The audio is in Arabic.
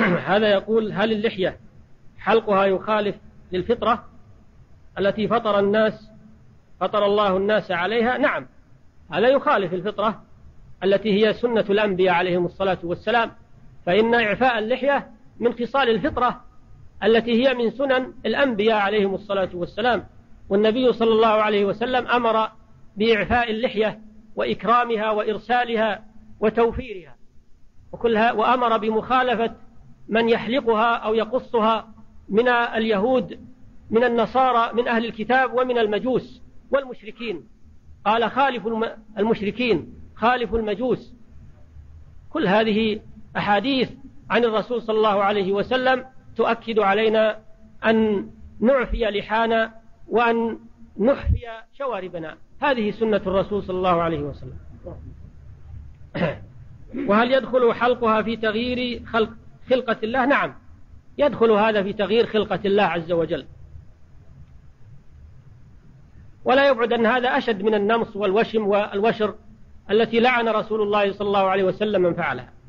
هذا يقول: هل اللحية حلقها يخالف للفطرة التي فطر الله الناس عليها؟ نعم، هذا يخالف الفطرة التي هي سنة الأنبياء عليهم الصلاة والسلام، فإن إعفاء اللحية من خصال الفطرة التي هي من سنن الأنبياء عليهم الصلاة والسلام، والنبي صلى الله عليه وسلم أمر بإعفاء اللحية وإكرامها وإرسالها وتوفيرها وكلها، وأمر بمخالفة من يحلقها أو يقصها من اليهود من النصارى من أهل الكتاب ومن المجوس والمشركين. قال: خالفوا المشركين، خالفوا المجوس. كل هذه أحاديث عن الرسول صلى الله عليه وسلم تؤكد علينا أن نعفي لحانا وأن نحفي شواربنا. هذه سنة الرسول صلى الله عليه وسلم. وهل يدخل حلقها في تغيير خلقة الله؟ نعم، يدخل هذا في تغيير خلقة الله عز وجل، ولا يبعد أن هذا أشد من النمص والوشم والوشر التي لعن رسول الله صلى الله عليه وسلم من فعلها.